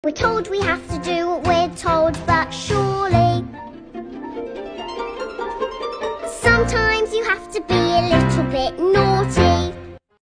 We're told we have to do what we're told, but surely sometimes you have to be